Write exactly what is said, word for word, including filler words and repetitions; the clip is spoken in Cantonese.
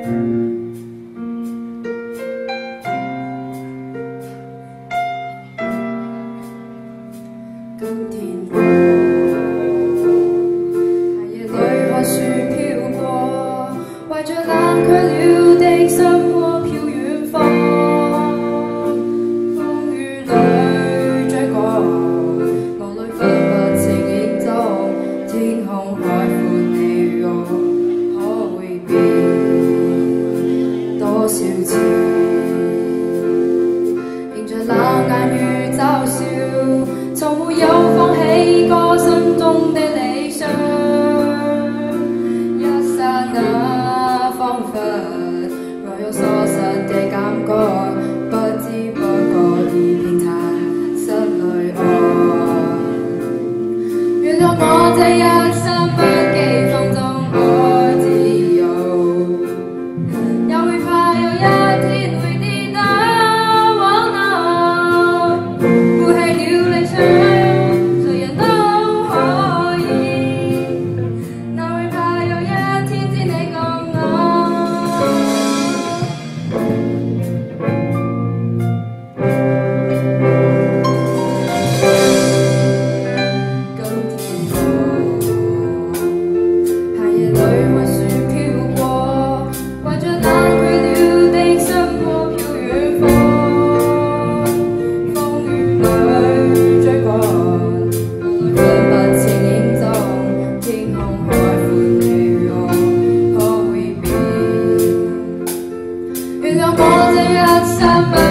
今天我喺夜裏看雪飄過，懷着冷卻了的心窩飄遠方，風雨裏追趕，夢裏分不清影蹤，天空海闊你我可會變多少次？迎着冷眼與嘲笑。 從沒有放棄過心中的理想，一剎那彷彿若有所失的感覺，不知不覺已遍殘失淚愛。原諒我這一生不羈放縱愛自由，也會怕有一天會跌倒往後，負氣了理想。 誰人都可以，哪會怕有一天知你共我？今天我喺夜裏看雪飄過，懷着冷卻了的心窩飄遠方，風雨裏追趕。 原諒我這一生不